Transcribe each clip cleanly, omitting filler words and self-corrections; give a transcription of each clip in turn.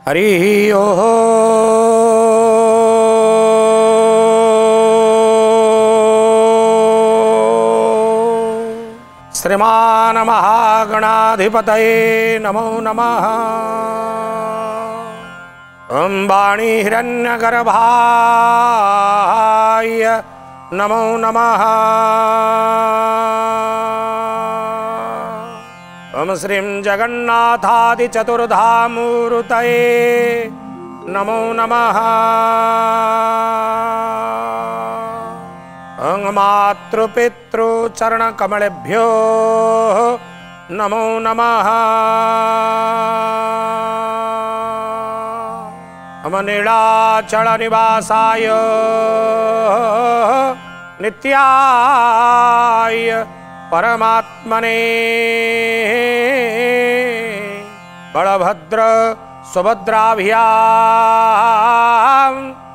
हरि ओम। श्रीमान महागणाधिपतये नमो नमः। ओम वाणी हिरण्यगर्भाय नमो नमः। ओम श्रीं जगन्नाथादिचतुर्धामूर्तये नमो नमः। ओं मातृपितृचरणकमलेभ्यो नमो नमः। ओं नीलाचलनिवासाय नित्याय परमात्मने बलभद्र सुभद्राभ्यां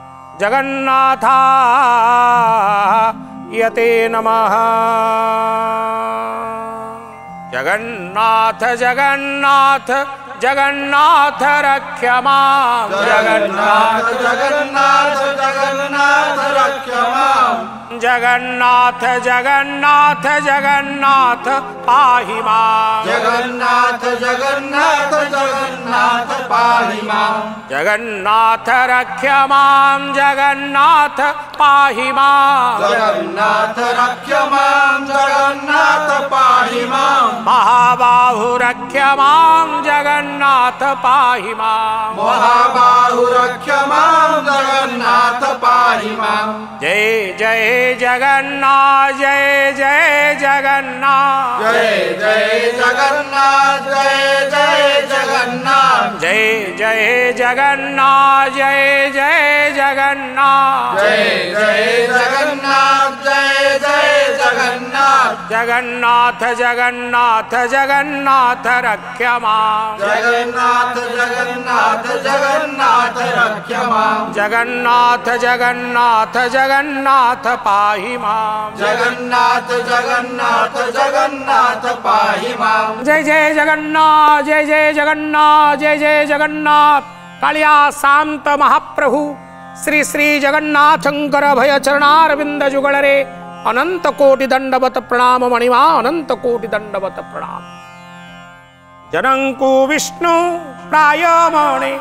जगन्नाथाय नमः। जगन्नाथ जगन्नाथ जगन्नाथ रक्ष मां। जगन्नाथ जगन्नाथ जगन्नाथ रक्ष मां। जगन्नाथ जगन्नाथ जगन्नाथ पाहि मां। जगन्नाथ जगन्नाथ जगन्नाथ पाहि मां। जगन्नाथ रक्ष मां। जगन्नाथ पाहि मां। जगन्नाथ रक्ष मां। जगन्नाथ पाहि मां। महाबाहु रक्ष मां। जगन्नाथ पाहि मां। महाबाहु रक्ष मां। जगन्नाथ पाहि मां। जय जय जगन्नाथ जय जय जगन्नाथ। जय जय जगन्नाथ जय जय जगन्नाथ। जय जय जगन्नाथ जय जय जगन्नाथ। जय जय जगन्नाथ जय जय जगन्नाथ। जगन्नाथ जगन्नाथ जगन्नाथ रक्ष मां। जगन्नाथ जगन्नाथ जगन्नाथ रक्ष मां। जगन्नाथ जगन्नाथ जगन्नाथ पाहि मां। जगन्नाथ जगन्नाथ जगन्नाथ पाहि मां। जय जय जगन्नाथ जय जय जगन्नाथ जय जय जगन्नाथ। कालिया शांत महाप्रभु श्री श्री जगन्नाथंकर भय चरणारविंद जुगलरे अनंत कोटि दंडवत प्रणाम मणिमा। अनंत कोटि दंडवत प्रणाम। जनंकु विष्णु प्रायमणे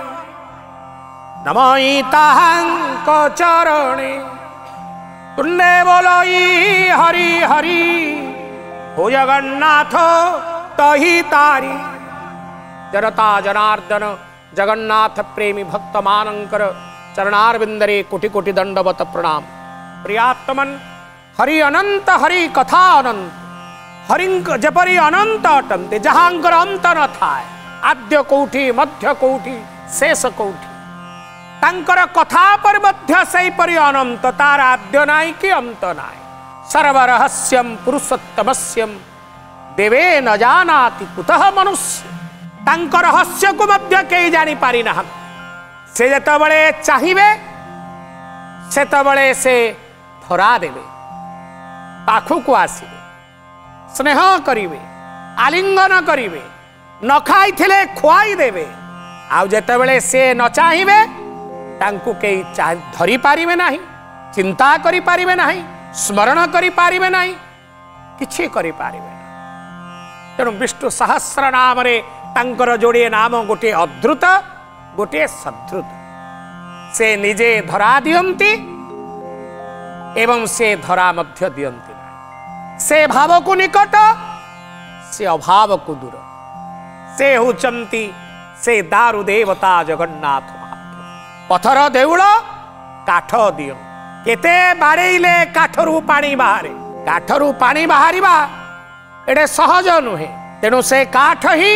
नमयिताहंक चरणे। तुन्ने बोलोई हरि हरि हो जगन्नाथ तही तारी। जनता जनार्दन जगन्नाथ प्रेमी भक्त मानंकर चरणारविंदरे कोटि कोटि दंडवत प्रणाम। प्रियात्मन हरि अनंत हरि कथा अनंत हरिंक जपरी अनंत अटंते जहांकर अंत न थाए। आद्य कोठी मध्य कोठी शेष कोठी तांकर कथा पर मध्य सही परि अनंत तार आद्य नाई कि अंत नाई। सर्वरहस्यम पुरुषोत्तमस्यम देवे न जानाति कुतः मनुष्य। तांकर रहस्य को मध्य केही जानी पारि ना। से जेतबळे चाहिबे सेतबळे से धरा देबे पाखुको आसीबे स्नेह करिवे आलिंगन करिवे न खाइथिले खुआई देबे। आउ जेतबळे से न चाहिबे तांकु केही धरी पारिबे नाही चिंता करि पारिबे नाही स्मरण करि पारिबे नाही किछि करि पारिबे नाही। तेणु विष्णु सहस्र नाम रे तांकर जोड़े नाम गोटे अद्रुत गोटे सद्रुत। से निजे धरा दियंती एवं से धरा मध्य दियंती नाही। से भाव को निकट से अभाव को दूर। से होचंती से दारु देवता जगन्नाथ महाप्रभु। पथर देउल काठ दियो केते बाड़ेइले काठरू पानी बाहरे। काठरू पानी बाहरिबा एडे सहज नुहे। तेणु से काठ ही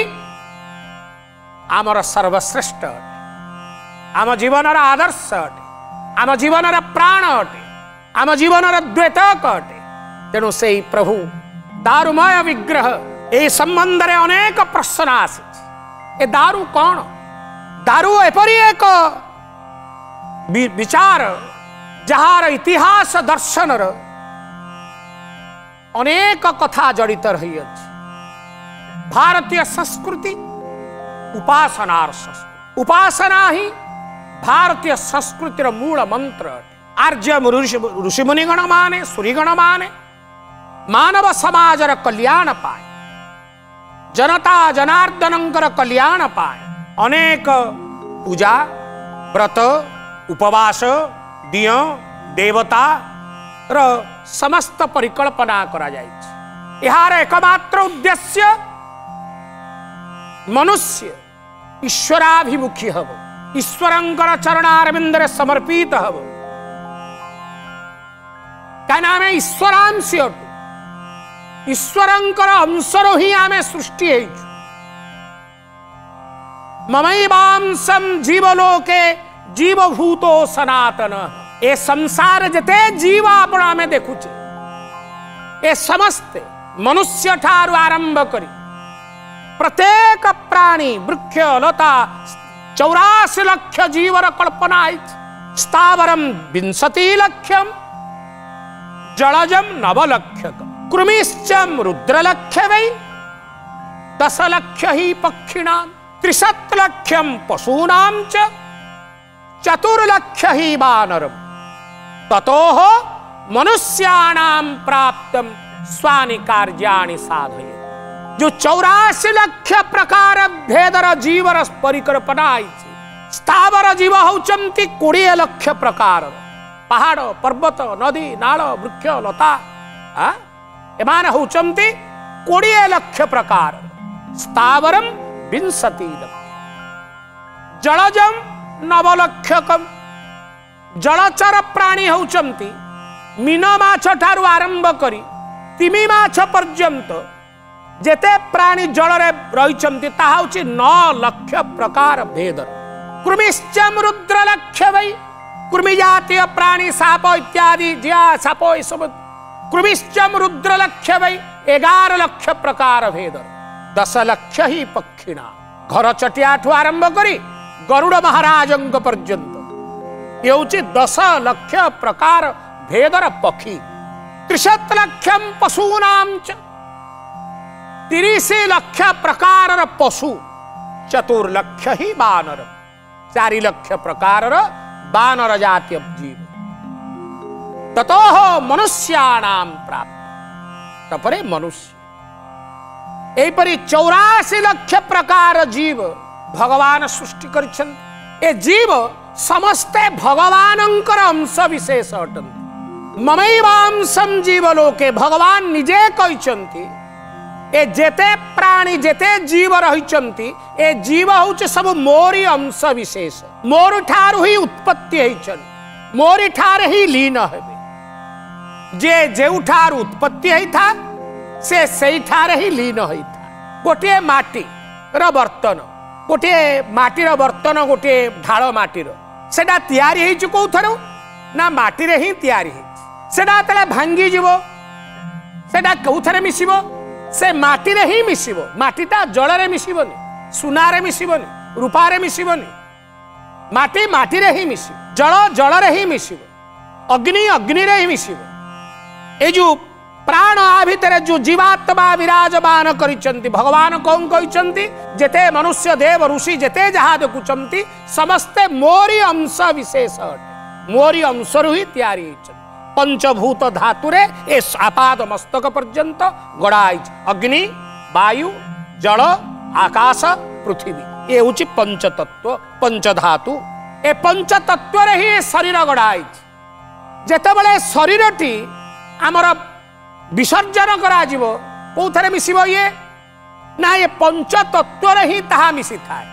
आमर सर्वश्रेष्ठ अटे। आम जीवनर आदर्श अटे। आम जीवनर प्राण अटे। आम जीवनर द्वेतक अटे। तेणु से प्रभु दारुमय विग्रह ए संबंध रे अनेक प्रश्न आसी। ए दारु कौन? दारु एपरी एक विचार जहार इतिहास दर्शन अनेक कथा जड़ित रही अछि। भारतीय संस्कृति उपासनार संस्कृति। उपासना ही भारतीय संस्कृतिर मूल मंत्र अटे। आर्य ऋषिमुनिगण माने सूरीगण माने मानव समाजर कल्याण पाए, जनता जनार्दनंकर कल्याण पाए अनेक पूजा व्रत उपवास दिय देवता र समस्त परिकल्पना करा जाइछि। यार एकमात्र उद्देश्य मनुष्य ईश्वराभिमुखी हब, ईश्वरंकर चरणारविंदरे समर्पित हब। क्या नाम है ईश्वरांश अटु, ईश्वरंकर अंशरो ही आमे सृष्टि हेइछु। ममैवांशं जीवलोके जीवभूतो सनातन। ए संसार जते जीव आपण आमे देखुचे, ए समस्ते मनुष्य ठारू आरंभ करी प्रत्येक प्राणी वृक्ष लता 84 लक्ष जीवर कल्पना है। स्थावरम 20 लक्षम जलजम 9 लक्षकम कृमिश्चम रुद्रलक्ष वै 10 लक्ष ही पक्षिणाम 63 लक्षम पशूनाम च 4 लक्ष ही वानरम ततोह मनुष्याणाम प्राप्तम स्वानि कार्याणि साधये। जो 84 लक्ष प्रकार भेदर जीवर परिकल्पना है। स्थावर जीव होचंती 20 लक्ष प्रकार, पहाड़ पर्वत नदी नाल वृक्ष लता एमान होचंती 20 लक्ष प्रकार। स्थावरम 20 लक्ष जलजम 9 लक्षकम जलचर प्राणी होचंती मीन माछ ठारू आरंभ करी तिमी माछ पर्यंत जेते प्राणी जल रे रहिचंती ताहा होची 9 लक्ष प्रकार भेदर। कृमिश्चम रुद्र लक्ष वै कृमि जातीय प्राणी साप इत्यादि ज्या साप सब कृमिश्चम रुद्र लक्ष वै 11 लक्ष प्रकार भेदर। 10 लक्ष ही पक्षिणा घर चटिया ठू आरंभ करी गरुड़ महाराजंक पर्यंत ये होची 10 लक्ष प्रकार भेदर पक्षी। 63 लक्षम पशूनाम च 30 लक्ष प्रकार पशु 4 लक्ष ही वानर 4 लक्ष प्रकार वानर जातीय जीव। ततोह मनुष्याणाम प्राप्त तपरे मनुष्य एपरी 84 लक्ष प्रकार जीव भगवान सृष्टि करिछन्ति। ए जीव समस्ते भगवानंकर अंश विशेष अटन्ति। ममैवांशं जीवलोके भगवान निजे कहिछन्ति ए जेते प्राणी जेते जीव रहिचंती ए जीव होचे सब मोरी अंश विशेष। मोर ठारू ही उत्पत्ति हेचन, मोरी ठार ही लीन हेबे। जे जेउ ठार उत्पत्ति हेई था से सेई ठार ही लीन हेई था। गोटे माटी र बर्तन, गोटे माटी र बर्तन, गोटे ढाळ माटी र सेडा तयारी हेइछु कोथरो ना माटी रे ही तयारी हेइछि। सेडा तले भांगी जीवो सेडा कोथरे मिसिबो से माटी रे ही मिसिबो। माटीटा जल रे मिसिबोनी, सुना रे मिसिबोनी, रूपा रे मिसिबोनी। माटी माटी रे ही मिसिबो, जल जल रे ही मिसिबो, अग्नि अग्नि रे ही मिसिबो। ए जो प्राण आ भितरे जो जीवात्मा विराजमान करिसंती भगवान कोन कहिसंती जेते मनुष्य देव ऋषि जेते जहा देखुचंती समस्ते मोरी अंश विशेष अटे। मोरी अंशरु ही तयारी हेइछ। पंचभूत धातुरे ए आपाद मस्तक पर्यंत गड़ाई अग्नि वायु जल आकाश पृथ्वी ये होची पंचतत्व पंचधातु। ए पंचतत्व रे ही शरीर गड़ाई। जेतेबेले शरीरटी आमर विसर्जन करा जीवो कोथरे मिसिबो ये ना ये पंचतत्व रे ही ताहा मिसी थाए।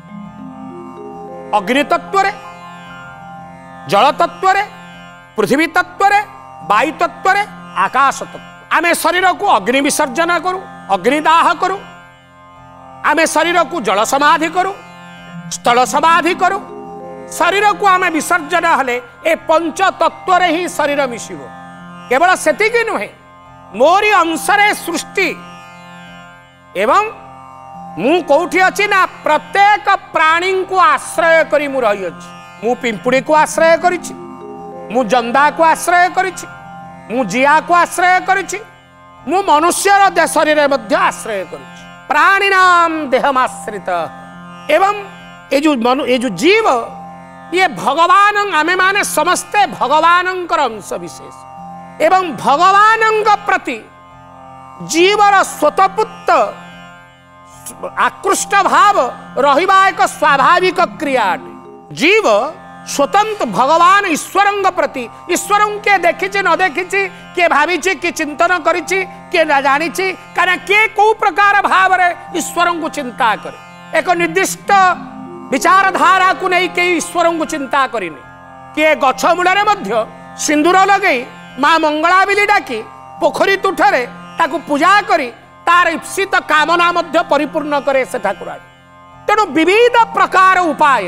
अग्नि तत्व रे, जल तत्व रे, पृथ्वी तत्व रे, वायु तत्व रे, आकाश तत्व। आमे शरीर को अग्नि विसर्जन करू, अग्निदाह करू। आमे शरीर को जल समाधि करू, स्थल समाधि करू। शरीर को आमे विसर्जन हले ए पंच तत्व रे ही शरीर मिसिबो। केवल सेतिकी नुहे मोरी अंशरे सृष्टि एवं मु कोठी अछि ना प्रत्येक प्राणी को आश्रय करी मु रही अछि। मु पिंपुड़ी को आश्रय करिछि, मु जंदा को आश्रय करिछि, मु जिया को आश्रय करिछि, मु मनुष्यर देह शरीर मध्य आश्रय करिछि। प्राणिनाम देहमाश्रित एवं ये जो जीव ये भगवान आमे माने समस्ते भगवान अंश विशेष एवं भगवान प्रति जीवर स्वतःपूत आकृष्ट भाव रहिबा एक स्वाभाविक क्रिया। जीव स्वतंत्र भगवान ईश्वर प्रति ईश्वर के देखी न देखी किए भावी किए चिंतन करी किए जानी क्या किए कौ प्रकार भाव ईश्वर को चिंता करे एक निर्दिष्ट विचारधारा को नहीं के ईश्वर को चिंता करें किए गछ मूल सिंदूर लगे माँ मंगला बिली डाकी पोखरी तुठरे ताकू पूजा करी तार ईप्सित कामना मध्य परिपूर्ण करे से ठाकुर। तेणु विविध प्रकार उपाय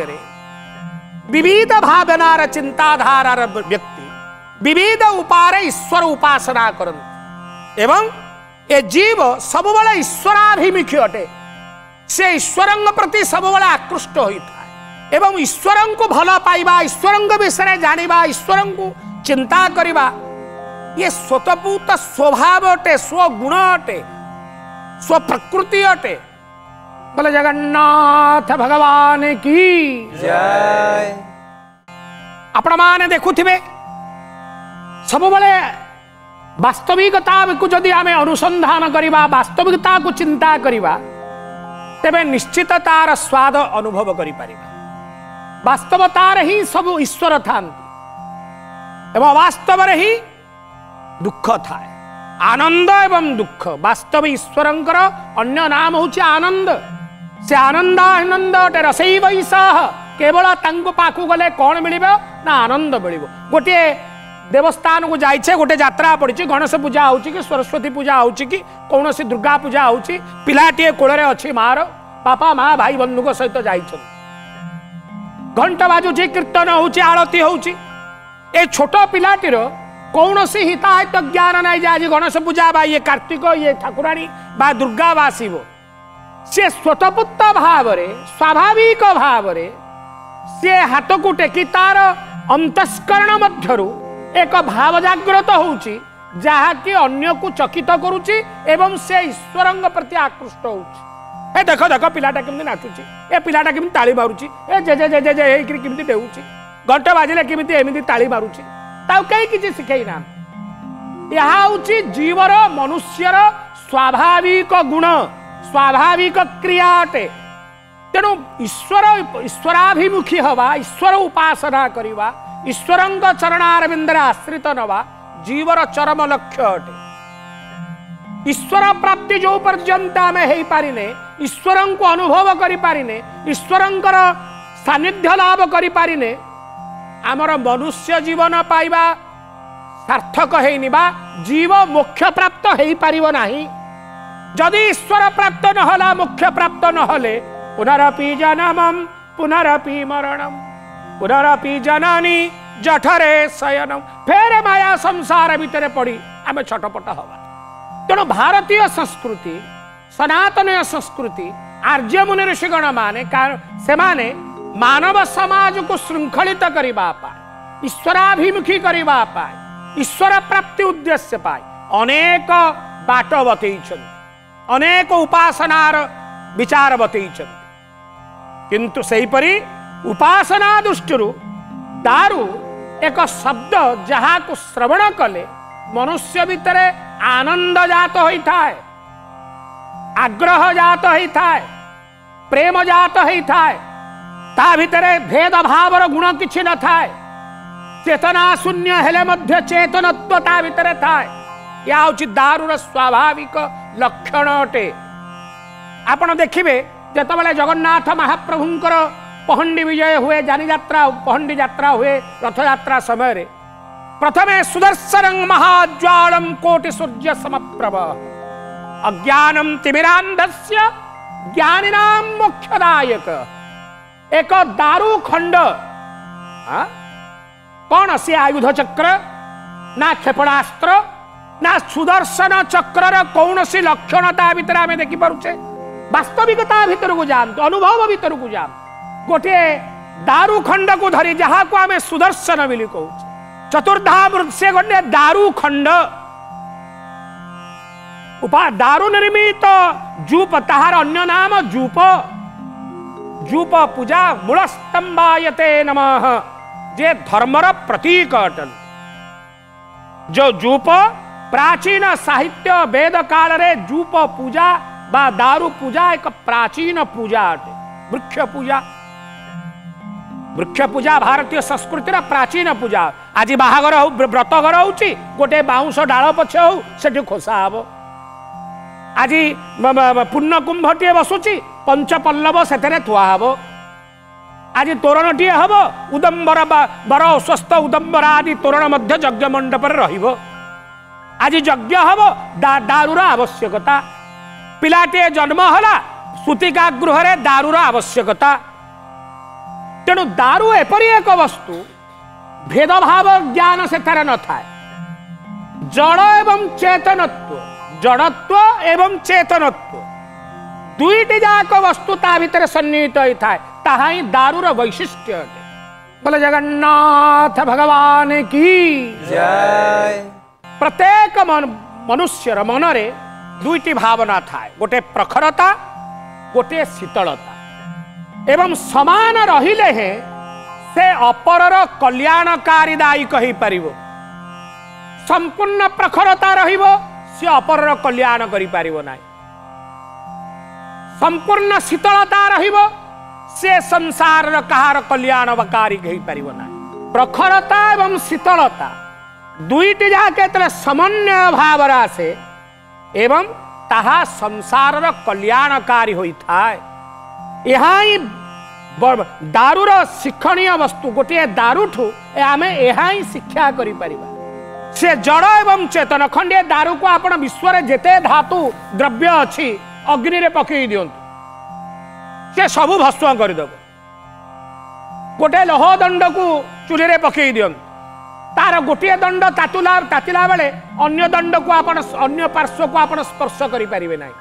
विविध भावनार चिंताधारार व्यक्ति विविध उपाय ईश्वर उपासना करते एवं ए जीव सबुबले ईश्वराभिमुखी अटे से ईश्वर प्रति सबुबले आकृष्ट होता है एवं ईश्वर को भल पाइबा ईश्वर विषय जानिबा ईश्वर को चिंता करिबा ये स्वतःपूत स्वभाव अटे स्वगुण अटे स्वप्रकृति अटे। बोले जगन्नाथ भगवान की जय। आपण माने देखुथिबे सबुबले वास्तविकता को जदि आमे अनुसंधान करिबा वास्तविकता को चिंता करिबा तेबे निश्चित तार स्वाद अनुभव करि परिबा। वास्तवतार ही सब ईश्वर थांती एवं वास्तव ही दुख थाए आनंद एवं दुख वास्तव ईश्वरंकर अन्य नाम होची आनंद से आनंदानंद अटे रसैव ईशः केवल तांको पाखु गले कौन मिलिबो ना आनंद मिलिबो। गोटे देवस्थान को जाइछे गोटे यात्रा पड़ी गणेश पूजा होची कि सरस्वती पूजा होची कि कौनसी दुर्गा पूजा होची पिलाटीए कोलरे अछि मार बापा माँ भाई बंधु सहित जाइछन घंटा बाजुची कीर्तन होची आरती होची ए छोट पिलाटीर कौन सी हिताहित ज्ञान नहीं जे आज गणेश पूजा बा ये कार्तिक ये ठाकुराणी बा दुर्गा बा शिव से स्वतःपूत भाव स्वाभाविक भाव से हाथ को टेकी तार अंतस्करण मध्यरु एक भाव जागृत होउची जहाँकि अन्य को चकित करुची एवं से ईश्वर प्रति आकृष्ट होउची। ए देख देख पिलाटा केमती नाचुची ए पिलाटा केमती ताली मारुची ए जे जे जे जे केमती डेउची घंटा बाजिले केमती एमती ताली मारुची कई किसी शिखई ना यह जीवर मनुष्यर स्वाभाविक गुण स्वाभाविक क्रिया अटे। तेणु ईश्वराभिमुखी हवा ईश्वर उपासना करवा ईश्वर चरणारविंदर आश्रित नवा जीवर चरम लक्ष्य अटे। ईश्वर प्राप्ति जो पर्यंत आम हो पारिने ईश्वर को अनुभव करि पारिने ईश्वरंकर सानिध्य लाभ करि पारिने आमर मनुष्य जीवन पाइबा सार्थक है बा जीव मोक्ष प्राप्त हो पारिबो नाही। जदि ईश्वर प्राप्त नहला मोक्ष प्राप्त नहले पुनरपि जन्मम पुनरपि मरणम पुनरपि जननी जठरे शयनम फेर माया संसार भितर पड़ी आम छटपट हवा। तेणु भारतीय संस्कृति सनातन संस्कृति आर्य मुनि ऋषिगण माने से माने मानव समाज को श्रृंखलित करने ईश्वराभिमुखी करने ईश्वर प्राप्ति उद्देश्य पाए अनेक बाट बतई अनेक उपासनार विचार बतई किंतु सेहीपरि उपासना दृष्टि दारू एक शब्द जहाँ को श्रवण कले मनुष्य भितर आनंद जात होता है आग्रह जात होता है प्रेम जात होता है ता भितरे भेद भावर गुण किछि न थाए चेतना शून्य हेले मध्य चेतनत्व ता भितरे थाए या उचित दारूर स्वाभाविक लक्षण अटे। आपण देखिबे जेतबेले जगन्नाथ महाप्रभुंकर पहंडी विजय हुए जानी यात्रा पहंडी यात्रा हुए रथ यात्रा समय रे प्रथमे सुदर्शनं महाज्वालं कोटि सूर्य समप्रभ अज्ञानं तिमिरान्धस्य ज्ञानिनां मोक्षदायक एक दारू खंड कौन से आयुध चक्र ना क्षेपणास्त्र ना सुदर्शन चक्र कौन सी लक्षणता भितर आम देखी पारे वास्तविकता भितर को जानते अनुभव भितर को जान गोटे दारू खंड को धरी जहाँ को आम सुदर्शन बोली कहूँ चतुर्धा से गोटे दारू खंड दारू निर्मित जूप ताहार अन्य नाम जूप जूप पूजा मूलस्तंभायते नमः जे धर्मर प्रतीक अटन। जो जूप प्राचीन साहित्य वेद काल रे जूप पूजा बा दारू पूजा एक प्राचीन पूजा अटे। वृक्ष पूजा, वृक्ष पूजा भारतीय संस्कृतिर प्राचीन पूजा। आज बाहागर हो व्रतघर होउची गोटे बाउंश डाल पछ हो सेठी खोसा हबो। आज पूर्ण कुंभटीए बसुची पंच पल्लव सेतरे थुआ हबो। आज तोरणटीए हबो उदंबर बर स्वस्थ उदंबर आदि तोरण मध्य यज्ञ मंडप रहिबो। आज यज्ञ हबो दारूर आवश्यकता। पिलाटे जन्म होला सूतिका गृह रे दारूर आवश्यकता। तेणु दारू एपरी एक वस्तु भेदभाव ज्ञान सेठारे न थाए। जड़ एवं चेतनत्व, जड़त्व एवं चेतनत्व दुईटी जाक वस्तु ता भितर सन्निहित होता है। ताहा ही दारूर वैशिष्ट्य अटे। बोले जगन्नाथ भगवान की जय। प्रत्येक मनुष्यर मनरे दुईटी भावना थाए, गोटे प्रखरता गोटे शीतलता। एवं समान रहिले हैं से अपरर कल्याणकारी दायी कही पारिबो। संपूर्ण प्रखरता रहिबो से अपरर कल्याण करि पारिबो नाही। संपूर्ण शीतलता रहिबो से संसार कहार कल्याणकारी कहि पारिबो नाही। प्रखरता एवं शीतलता दुईटी जाके तले समन्वय भाव रासे एवं ताहा संसार कल्याणकारी होई थाए। यहाँ ही दारूर शिक्षणीय वस्तु गोटे दारूठू आम यहाँ शिक्षा करि परिबा। से जड़ एवं चेतन खंडे दारू को आपण विश्व रे जेते धातु द्रव्य अछि अग्नि रे पकई दियंतु से सबु भस्म करदेव। गोटे लोह दंड को चूल्हे रे पकई दियंतु तार गोटे दंड तातिला बेले अन्य दंड को आपण अन्य पार्श्व को आपण स्पर्श करि परिबे नाही।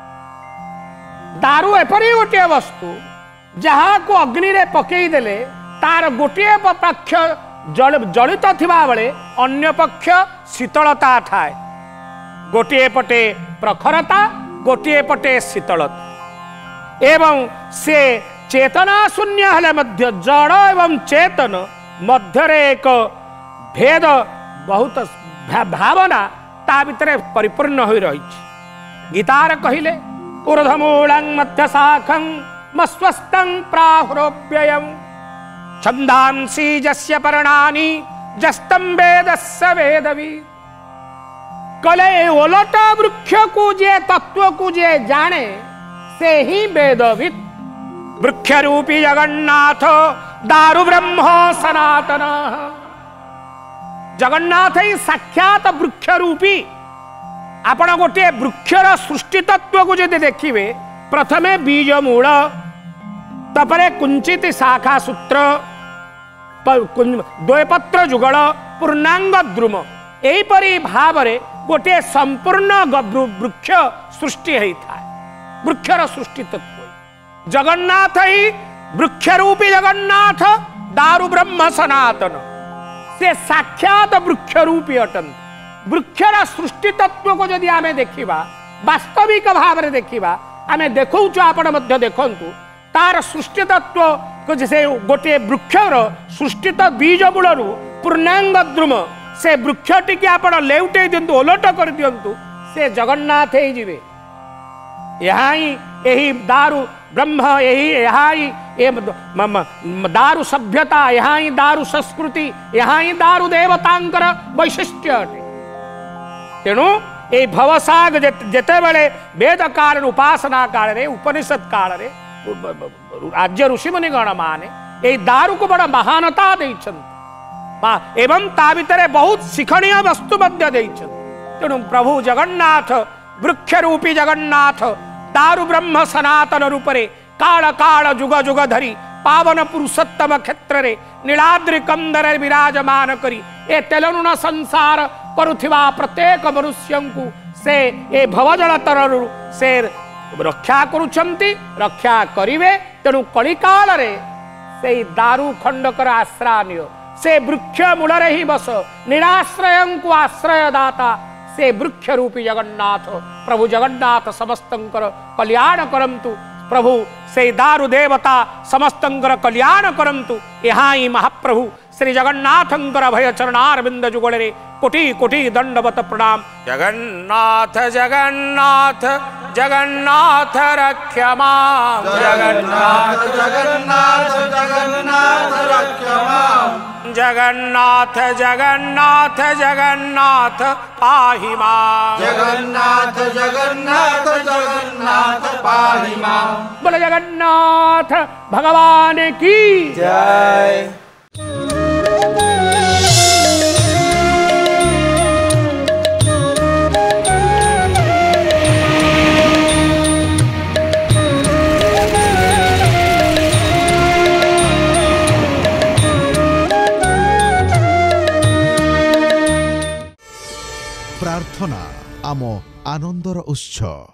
दारू एपरी गोटे वस्तु जहाँ को अग्नि रे पकई देले तार गोटे पक्ष जलित थिबा बेले अन्य पक्ष शीतलता थाए। गोटे पटे प्रखरता गोटे पटे शीतलता। एवं से चेतना शून्य हेले मध्य जड़ एवं चेतन मध्य रे एक भेद बहुत भावना ता भितर परिपूर्ण होई रही। गीतार कहिले ऊर्ध्वमूलं मध्य शाखं मस्वस्तं प्राहुरोप्ययम् छंदांसी जस्य पर्णानि जस्तं वेदस्य वेदवित्। कले ओलट वृक्ष को जे तत्व को जे जाने से ही वेदवित्। वृक्ष रूपी जगन्नाथ दारु ब्रह्म सनातन। जगन्नाथ ही साक्षात वृक्ष रूपी। आपण गोटे वृक्षर सृष्टि तत्व को जदि देखिए प्रथमे बीज मूल तपरे कुंचित शाखा सूत्र द्वयपत्र जुगल पूर्णांग द्रुम एपरी भाव रे गोटे संपूर्ण वृक्ष सृष्टि होता है। वृक्षर सृष्टि तत्व जगन्नाथ ही वृक्ष रूपी जगन्नाथ दारु ब्रह्म सनातन से साक्षात वृक्ष रूपी अटंत। वृक्षर सृष्टि तत्व को जदि आमे देखिबा वास्तविक भाव रे देखिबा आमे देखौछु आपण मध्य देखंतु तार सृष्टि तत्व को जैसे गोटे वृक्षर सृष्टित बीज मूलरू पूर्णांग द्रुम से वृक्ष टी आपण लेउटे दिंतु ओलट कर दिंतु से जगन्नाथ ही जीवे। यहाँ ही यही दारू ब्रह्म यही दारू सभ्यता यहाँ ही दारू संस्कृति यहाँ ही दारू देवतांकर वैशिष्ट्य अटे। तेणु ये भवसाग जेते बेले वेद काल उपासना काल रे उपनिषद काल रे राज्य ऋषिमुनि गण माने ये दारू को बड़ा महानता देइछन्ति एवं ता भितरे बहुत शिक्षणीय वस्तु मध्य देइछन्ति। तेणु प्रभु जगन्नाथ वृक्ष रूपी जगन्नाथ दारु ब्रह्म सनातन रूपरे काल काल जुग जुग धरी पावन पुरुषोत्तम क्षेत्र रे नीलाद्रि कंदर विराजमान करी ए तेलनुन संसार करुथिबा प्रत्येक मनुष्यंकु से ए भवजल तरु से रक्षा करुछन्ति रक्षा करिवे। तेणु कलिकाल रे से दारू खंडकर आश्रय से वृक्ष मूल ही बस निराश्रय को आश्रय दाता से वृक्ष रूपी जगन्नाथ प्रभु जगन्नाथ समस्तंकर कल्याण करंतु प्रभु से दारु देवता समस्तंकर कल्याण करंतु यहाँ ही महाप्रभु श्री जगन्नाथंकर भय चरणारविंद जुगड़े कोटि कोटि दंडवत प्रणाम। जगन्नाथ जगन्नाथ जगन्नाथ रक्ष मां जगन्नाथ जगन्नाथ जगन्नाथ रक्ष मां जगन्नाथ जगन्नाथ जगन्नाथ पाहि मां जगन्नाथ जगन्नाथ जगन्नाथ पाहि मां। बोलो जगन्नाथ भगवान की जय। प्रार्थना आम आनंदर उत्सव।